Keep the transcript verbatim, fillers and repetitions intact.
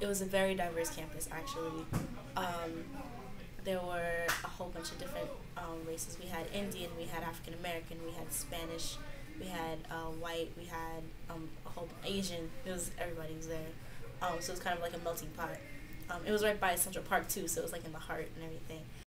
it was a very diverse campus actually. Um, there were a whole bunch of different um, races. We had Indian, we had African American, we had Spanish, we had uh, white, we had um, a whole Asian. It was everybody was there. Um, so it was kind of like a melting pot. Um, it was right by Central Park too, so it was like in the heart and everything.